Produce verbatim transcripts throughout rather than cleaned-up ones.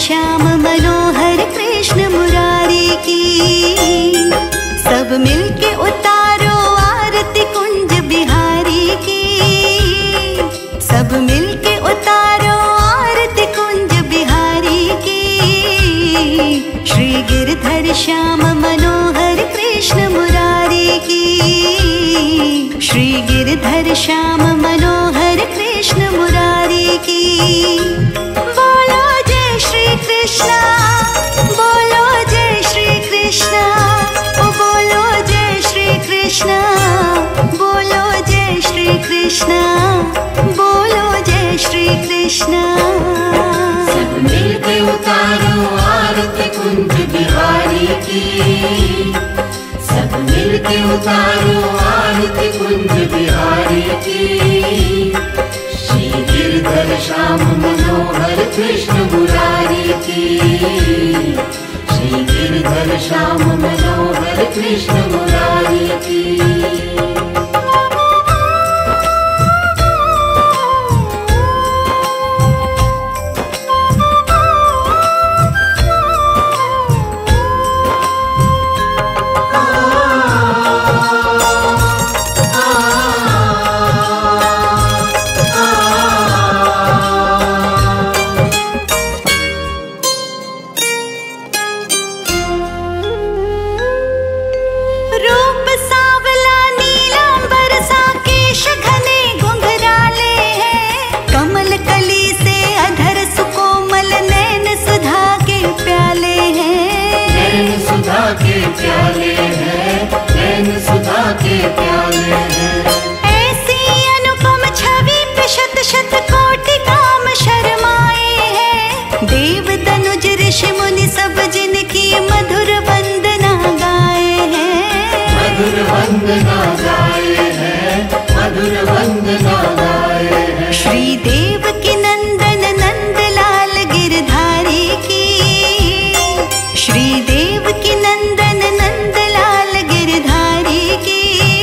श्याम मनोहर कृष्ण मुरारी की। सब मिलके उतारो आरती कुंज बिहारी की। सब मिलके उतारो आरती कुंज बिहारी की। श्री गिरधर श्याम मनोहर कृष्ण मुरारी की। श्री गिरधर श्याम मनोहर कृष्ण मुरारी की। बोलो जय श्री कृष्णा, बोलो जय श्री कृष्णा, ओ बोलो जय श्री कृष्णा, बोलो जय श्री कृष्णा, बोलो जय श्री कृष्णा। सब मिलके उतारो आरती कुंज बिहारी की। सब मिलके उतारो आरती कुंज बिहारी की। श्री गिरधर श्याम मनोहर कृष्ण मुरारी की। श्री गिरधर श्याम मनोहर कृष्ण मुरारी की। प्याले हैं, नैन सुधा के प्याले हैं। ऐसी अनुपम छवि पे शत शत कोटि काम शर्माए हैं। देव तनुज ऋषि मुनि सब जिनकी मधुर वंदना गाए हैं। मधुर वंदना गाए हैं, मधुर वंदना गाए हैं। श्री देव की नंदन नंदलाल गिरधारी की। श्री देव की नंदन नंदलाल गिरधारी की।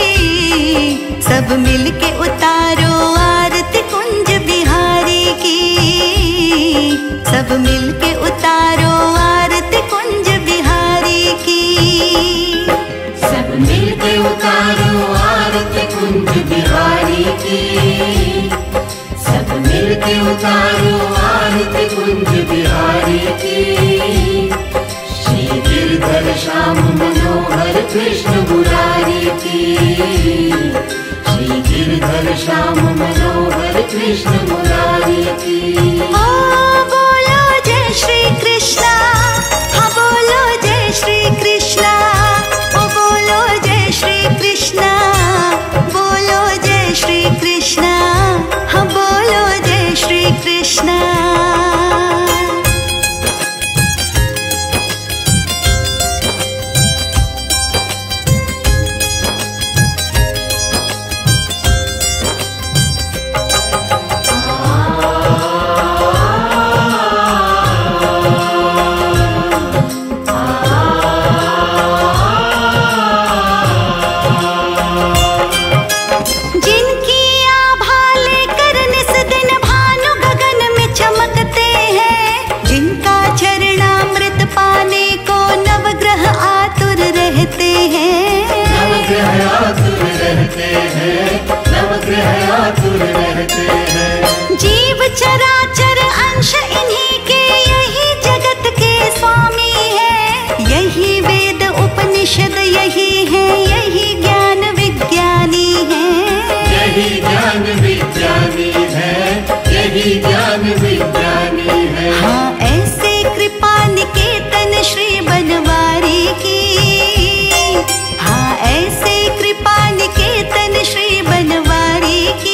सब मिलके उतारो आरती कुंज बिहारी की। सब मिलके उतारो आरती कुंज बिहारी की। सब मिलके उतारो आरती कुंज बिहारी की। सब मिलके उतारो आरती कुंज बिहारी की। श्री गिरधर श्याम मनोहर कृष्ण मुरारी की। श्री गिरधर श्याम मनोहर कृष्ण मुरारी की। ओ बोलो जय श्री कृष्णा, हाँ बोलो जय श्री कृष्णा, ओ बोलो जय श्री कृष्णा, बोलो जय श्री कृष्णा, हाँ बोलो जय श्री कृष्णा। जीव चराचर अंश इन्हीं के, यही जगत के स्वामी है। यही वेद उपनिषद यही है, यही ज्ञान विज्ञानी है। यही ज्ञान विज्ञानी है, यही ज्ञान विज्ञानी है। हाँ ऐसे कृपा निकेतन श्री बनवारी की। हाँ ऐसे कृपा निकेतन श्री बनवारी की।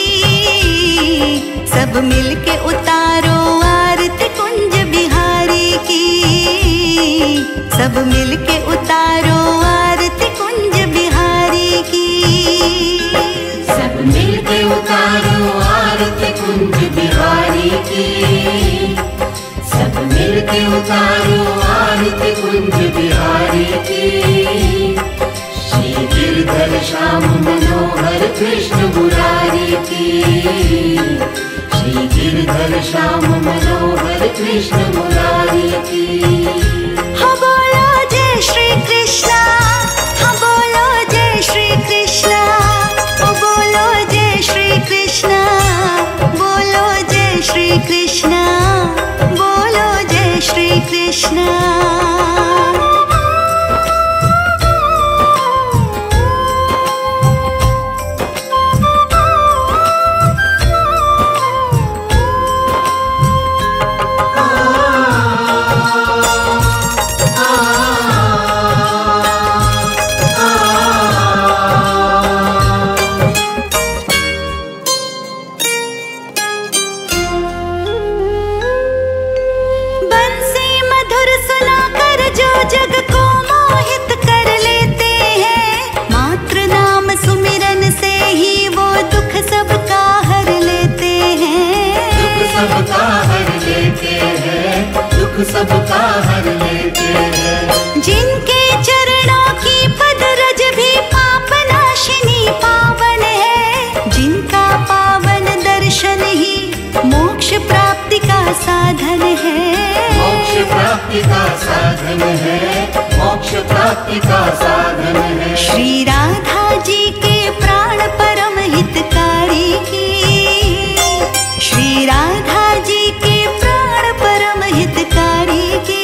सब मिलके उतारो आरती कुंज बिहारी की। सब मिलके उतारो आरती कुंज बिहारी की। सब मिलके उतारो आरती कुंज बिहारी की। सब मिलके उतारो आरती कुंज बिहारी की। श्री गिरधर श्याम मनोहर कृष्ण मुरारी की। श्री गिरधर श्याम मनोहर कृष्ण मुरारी की। हाँ बोलो जय श्री कृष्णा, हाँ बोलो जय श्री कृष्णा, ओ बोलो जय श्री कृष्णा, बोलो जय श्री कृष्णा, बोलो जय श्री कृष्णा। सबका हर लेते हैं। जिनके चरणों की पदरज भी पाप नाशिनी पावन है, जिनका पावन दर्शन ही मोक्ष प्राप्ति का साधन है। मोक्ष प्राप्ति का साधन है, मोक्ष प्राप्ति का साधन है। श्री राधा जी के प्राण परम हितकारी की, श्री राधा जी के प्राण परम हितकारी की।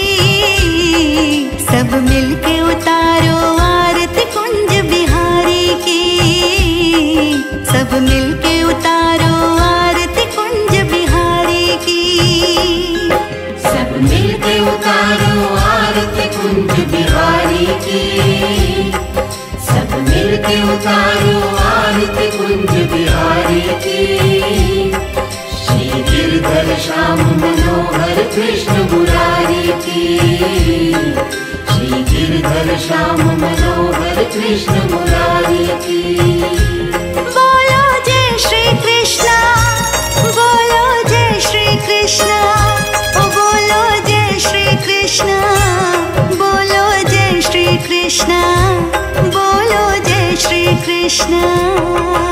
सब मिलके उतारो आरती कुंज बिहारी की, सब मिलके उतारो आरती कुंज बिहारी की। सब मिलके उतारो आरती कुंज बिहारी की। सब मिलके उतारो आरती कुंज बिहारी की। श्री गिरधर श्याम मनोहर कृष्ण मुरारी की। श्री गिरधर श्याम मनोहर कृष्ण मुरारी की। बोलो जय श्री कृष्णा, बोलो जय श्री कृष्णा, ओ बोलो जय श्री कृष्णा, बोलो जय श्री कृष्णा, बोलो जय श्री कृष्णा।